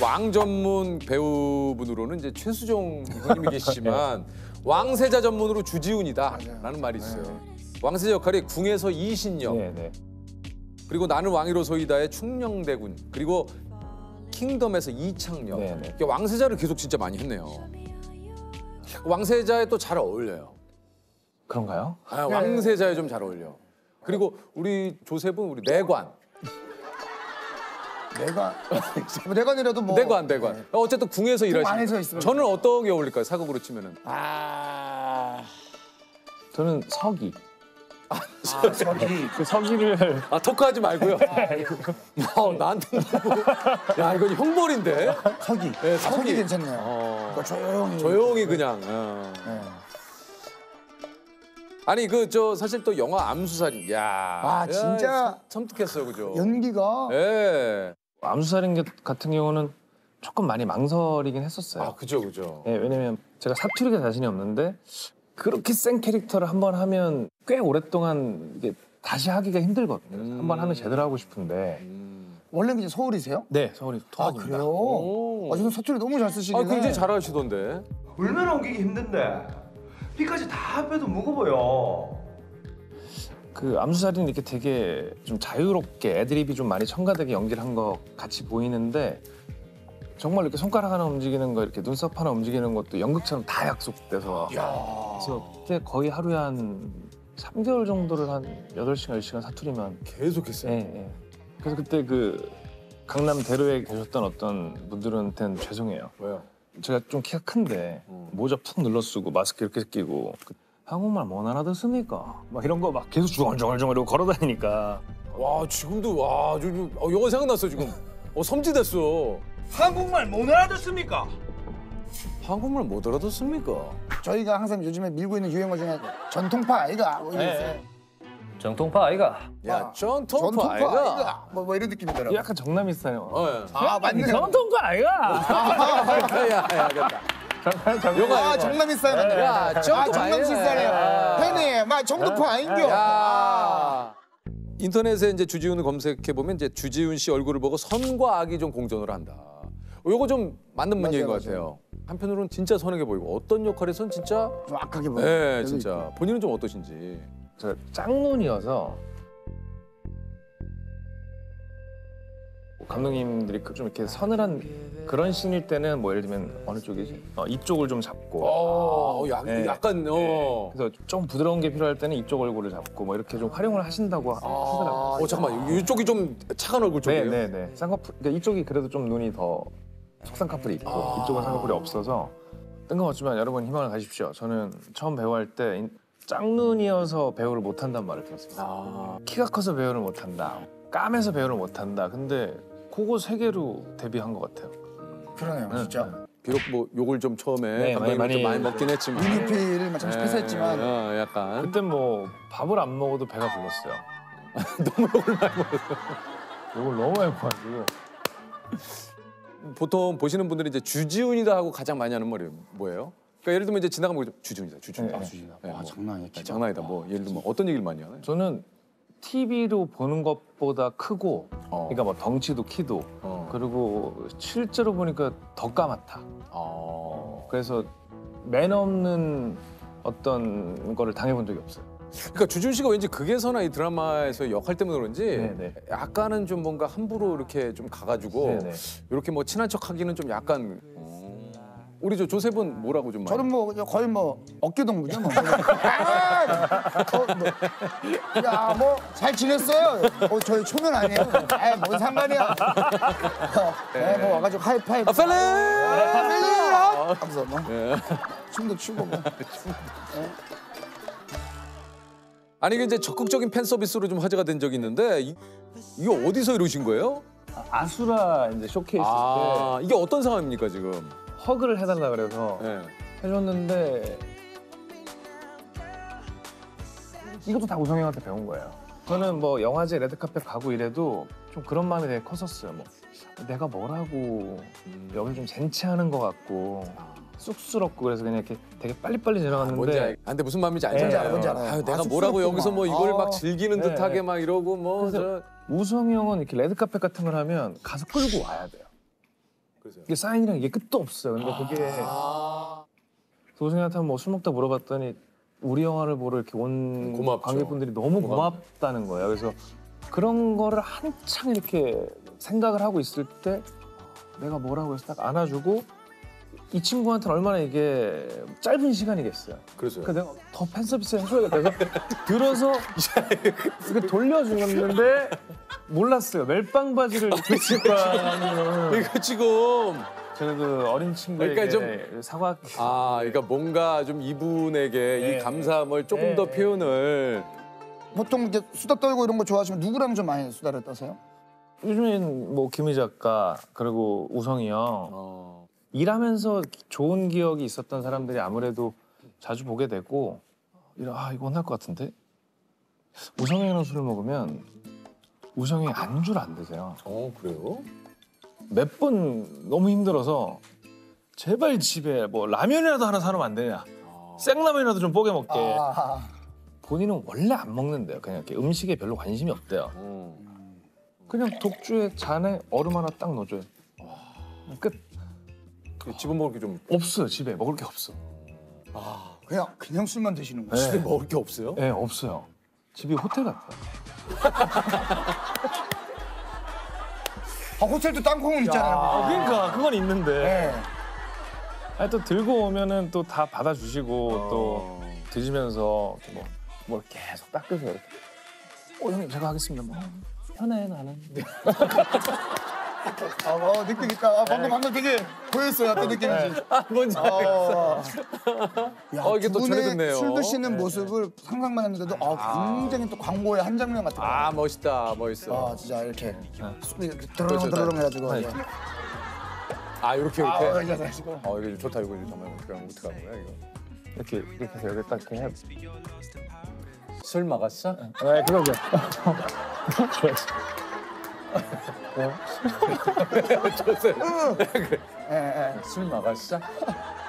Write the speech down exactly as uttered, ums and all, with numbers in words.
왕 전문 배우분으로는 이제 최수종 형님이 계시지만 왕세자 전문으로 주지훈이다라는 말이 있어요. 네. 왕세자 역할이 궁에서 이신영, 네, 네. 그리고 나는 왕이로소이다의 충녕대군, 그리고 킹덤에서 이창영. 네, 네. 왕세자를 계속 진짜 많이 했네요. 왕세자에 또 잘 어울려요. 그런가요? 아, 왕세자에 좀 잘 어울려. 그리고 우리 조셉은 우리 내관. 내관. 내관이라도 뭐. 내관, 내관. 네. 어쨌든 궁에서 일하시는. 저는 어떤 게 어울릴까요? 사극으로 치면은. 아. 저는 서기. 아, 아 서기. 그 서기를. 아, 토크하지 말고요. 어, 나한테 뭐. 야, 이건 형벌인데. 서기. 네, 아, 서기. 서기 괜찮네요. 어. 그러니까 조용히. 조용히 그냥. 어. 네. 아니 그 저 사실 또 영화 암수살인. 야. 아 진짜 야, 섬뜩했어요, 그죠? 연기가. 예. 네. 암수살인 같은 경우는 조금 많이 망설이긴 했었어요. 아, 그죠, 그죠. 예, 왜냐면 제가 사투리가 자신이 없는데 그렇게 센 캐릭터를 한번 하면 꽤 오랫동안 이게 다시 하기가 힘들거든요. 음. 한번 하면 제대로 하고 싶은데. 음. 원래는 이제 서울이세요? 네, 서울이 토박입니다. 아, 그래요? 오. 아, 지금 사투리 너무 잘 쓰시길래. 아, 굉장히 잘하시던데. 얼마나 옮기기 힘든데. 피까지 다 빼도 무거워요. 그 암수살인 이렇게 되게 좀 자유롭게 애드립이 좀 많이 첨가되게 연기를 한 거 같이 보이는데 정말 이렇게 손가락 하나 움직이는 거, 이렇게 눈썹 하나 움직이는 것도 연극처럼 다 약속돼서. 야. 그래서 그때 거의 하루에 한 삼 개월 정도를 한 여덟 시간, 열 시간 사투리만 계속했어요. 예, 예. 그래서 그때 그 강남 대로에 계셨던 어떤 분들한테는 죄송해요. 왜요? 제가 좀 키가 큰데 음. 모자 푹 눌러 쓰고 마스크 이렇게 끼고 한국말 못 알아듣습니까? 막 이런 거 막 계속 중얼중얼중얼 이러고 걸어다니니까. 와, 지금도 와, 저, 저, 어, 영화 생각났어 지금. 어, 섬찟했어. 한국말 못 알아듣습니까? 한국말 못 알아듣습니까? 저희가 항상 요즘에 밀고 있는 유행어 중에 전통파 아이가 뭐 이런 게 있어요. 정통파 아이가. 야, 전통파, 전통파 아이가. 아이가. 뭐, 뭐 이런 느낌이더라고요. 약간 정남이 스타일. 어, 예. 아, 맞네요. 정통파 아이가. 야, 야, 알겠다. 요거 아, 정남이 스타일 맞네. 야, 아, 정통파 정남 씨 스타일이에요. 형님, 막 정통파 아인겨. 야. 인터넷에 이제 주지훈을 검색해 보면 이제 주지훈 씨 얼굴을 보고 선과 악이 좀 공존을 한다. 요거 좀 맞는 문제인 것 같아요. 한편으로는 진짜 선하게 보이고 어떤 역할에선 진짜 좀 악하게 보여요. 네, 진짜. 본인은 좀 어떠신지. 제가 짝눈이어서 감독님들이 좀 이렇게 서늘한 그런 씬일 때는 뭐 예를 들면 어느 쪽이지? 어, 이쪽을 좀 잡고. 어, 야, 네. 약간 어. 그래서 좀 부드러운 게 필요할 때는 이쪽 얼굴을 잡고 뭐 이렇게 좀 활용을 하신다고 하더라고요. 어, 잠깐만. 이쪽이 좀 착한 얼굴 쪽이에요? 네, 네, 네. 쌍꺼풀, 그러니까 이쪽이 그래도 좀 눈이 더 속쌍꺼풀이 있고 아 이쪽은 쌍꺼풀이 없어서 뜬금없지만 여러분 희망을 가십시오. 저는 처음 배우할 때 짝눈이어서 배우를 못한다는 말을 들었습니다. 아 키가 커서 배우를 못한다. 까매서 배우를 못한다. 근데 그거 세 개로 데뷔한 것 같아요. 그러네요, 네, 진짜. 네. 비록 뭐 욕을 좀 처음에 네, 감독님이 많이, 좀 많이 많이 먹긴 했지만 유니피를 막 잠시 패스했지만 어, 약간 그때 뭐 밥을 안 먹어도 배가 불렀어요. 너무 욕을 많이 먹었어요. 욕을 너무 많이 먹어가지고. 보통 보시는 분들이 이제 주지훈이다 하고 가장 많이 하는 말이 뭐예요? 그러니까 예를 들면 이제 지나가면 주지훈이다, 주지훈이다. 네. 아, 주지훈이다. 와, 뭐. 장난 아니야. 네, 장난 아니다. 뭐 예를 들면 어떤 얘기를 많이 하나요? 저는 티비로 보는 것보다 크고, 어. 그러니까 뭐 덩치도 키도, 어. 그리고 실제로 보니까 더 까맣다. 어. 그래서 매너 없는 어떤 거를 당해본 적이 없어요. 그러니까 주지훈 씨가 왠지 극에서나 이 드라마에서 역할 때문에 그런지 네네. 약간은 좀 뭔가 함부로 이렇게 좀 가가지고 네네. 이렇게 뭐 친한 척하기는 좀 약간 우리 저 조셉은 뭐라고 좀 많이 저는 뭐 거의 뭐 어깨 동무죠. 뭐. 아, 어, 뭐. 야, 뭐 잘 지냈어요? 어, 저희 초면 아니에요? 아, 뭔 상관이야? 어, 네, 뭐 와가지고 하이파이브. 아, 펠리! 하면서 뭐 춤도 추고 뭐. 아니 이게 이제 적극적인 팬 서비스로 좀 화제가 된 적이 있는데 이, 이거 어디서 이루신 거예요? 아수라 이제 쇼케이스 아, 이게 어떤 상황입니까 지금? 때 허그를 해달라 그래서 네. 해줬는데 이것도 다 우성 형한테 배운 거예요. 저는 뭐 영화제 레드카펫 가고 이래도 좀 그런 마음이 되게 컸었어요. 뭐 내가 뭐라고 음. 여기 좀 젠치하는 것 같고 쑥스럽고 그래서 그냥 이렇게 되게 빨리빨리 지나갔는데 뭔지 알, 아, 근데 무슨 마음인지 알잖아요. 뭔지 알아요. 아유, 내가 아, 뭐라고 여기서 뭐 이걸 아, 막 즐기는 네, 듯하게 네. 막 이러고 뭐 그래서 저 우성 형은 이렇게 레드카펫 같은 걸 하면 가서 끌고 와야 돼요. 이게 사인이랑 이게 끝도 없어요. 근데 그게 아. 도승이한테 뭐 술 먹다 물어봤더니 우리 영화를 보러 이렇게 온 고맙죠. 관객분들이 너무 고맙다는 거예요. 그래서 그런 거를 한창 이렇게 생각을 하고 있을 때 내가 뭐라고 해서 딱 안아주고 이 친구한테는 얼마나 이게 짧은 시간이겠어요. 그래서 그러니까 내가 더 팬 서비스 해줘야겠다. 그래서 들어서 이거 돌려주는데 몰랐어요. 멜빵 바지를 입고 있을 거라는. 이거 지금 제가 그 어린 친구에게 그러니까 사과. 아, 그러니까 뭔가 좀 이분에게 네. 이 감사함을 조금 네. 더 표현을 보통 이렇게 수다 떨고 이런 거 좋아하시면 누구랑 좀 많이 수다를 떠세요? 요즘엔 뭐 김희 작가 그리고 우성이 형 어. 일하면서 좋은 기억이 있었던 사람들이 아무래도 자주 보게 되고 이런 아 이거 혼날 것 같은데 우성이랑 술을 먹으면 우성이 안주를 안 드세요. 어, 그래요? 몇 번 너무 힘들어서 제발 집에 뭐 라면이라도 하나 사놓으면 안 되냐. 생라면이라도 좀 뽀개 먹게. 아, 본인은 원래 안 먹는데요. 그냥 이렇게 음식에 별로 관심이 없대요. 어. 그냥 독주에 잔에 얼음 하나 딱 넣어줘요. 끝. 그 집어먹을 게 좀 없어요. 집에 먹을 게 없어. 그냥 그냥 술만 드시는 거예요? 집에 먹을 게 없어요? 네, 없어요. 집이 호텔 같아요. 아, 호텔도 땅콩은 있잖아요. 아, 그러니까 그건 있는데. 네. 아니, 또 들고 오면은 또 다 받아주시고 어. 또 드시면서 뭐, 뭘 계속 닦으세요. 이렇게. 어 형님 제가 하겠습니다. 뭐 편해 나는. 아, 어, 느낌 있다. 아, 방금 방금 되게 보였어요. 어떤 느낌인지. 아, 뭔지 어, 야, 어, 이게 두 또 분의 전해듣네요. 술 드시는 모습을 상상만 했는데도 아, 굉장히 또 광고의 한 장면 같아요. 아, 멋있다. 멋있어. 아, 진짜 이렇게 술 이렇게 그렇죠. 드르렁드르렁 해가지고. 네. 아, 이렇게 아, 이렇게. 이렇게 해가지고. 어, 이거 좋다. 이거 잠깐만 어떻게 하는 어떻게 하는 거야, 이거? 이렇게 이렇게 해서 여기 딱 이렇게 해. 술 막았어? 네 그러죠. 좋았어요. 예, 예. 술 막았어?